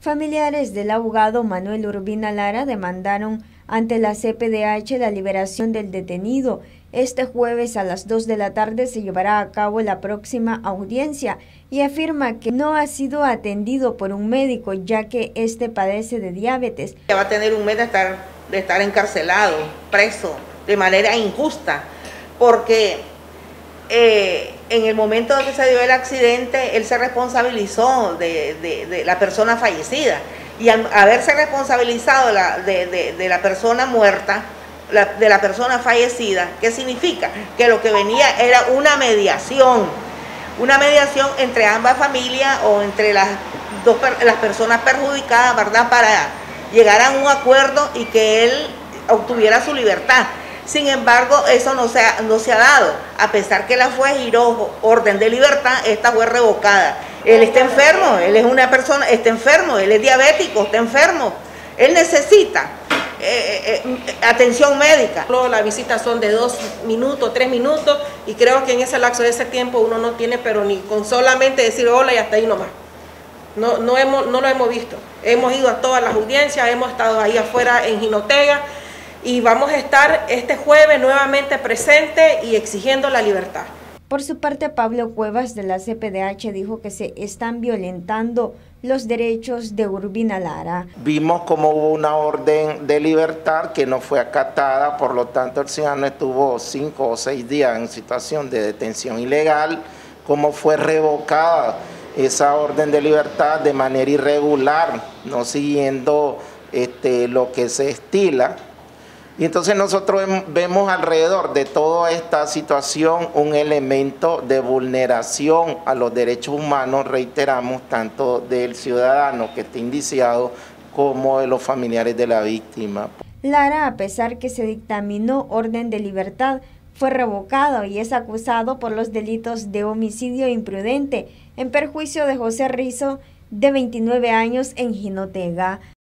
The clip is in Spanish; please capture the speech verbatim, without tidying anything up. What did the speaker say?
Familiares del abogado Manuel Urbina Lara demandaron ante la C P D H la liberación del detenido. Este jueves a las dos de la tarde se llevará a cabo la próxima audiencia y afirma que no ha sido atendido por un médico ya que este padece de diabetes. Va a tener un mes de estar, de estar encarcelado, preso, de manera injusta, porque eh, en el momento en que se dio el accidente, él se responsabilizó de, de, de la persona fallecida, y al haberse responsabilizado de la, de, de, de la persona muerta, la, de la persona fallecida, ¿qué significa? Que lo que venía era una mediación, una mediación entre ambas familias o entre las, dos, las personas perjudicadas, ¿verdad?, para llegar a un acuerdo y que él obtuviera su libertad. Sin embargo, eso no se ha, no se ha dado, a pesar que la juez giró orden de libertad, esta fue revocada. Él está enfermo, él es una persona, está enfermo, él es diabético, está enfermo, él necesita eh, eh, atención médica. Las visitas son de dos minutos, tres minutos, y creo que en ese lapso de ese tiempo uno no tiene, pero ni con solamente decir hola y hasta ahí nomás. No, no, hemos, no lo hemos visto. Hemos ido a todas las audiencias, hemos estado ahí afuera en Jinotega, y vamos a estar este jueves nuevamente presente y exigiendo la libertad. Por su parte, Pablo Cuevas de la C P D H dijo que se están violentando los derechos de Urbina Lara. Vimos como hubo una orden de libertad que no fue acatada, por lo tanto el ciudadano estuvo cinco o seis días en situación de detención ilegal, como fue revocada esa orden de libertad de manera irregular, no siguiendo este, lo que se estila. Y entonces nosotros vemos alrededor de toda esta situación un elemento de vulneración a los derechos humanos, reiteramos, tanto del ciudadano que está indiciado como de los familiares de la víctima. Lara, a pesar que se dictaminó orden de libertad, fue revocado y es acusado por los delitos de homicidio imprudente en perjuicio de José Rizo, de veintinueve años, en Jinotega.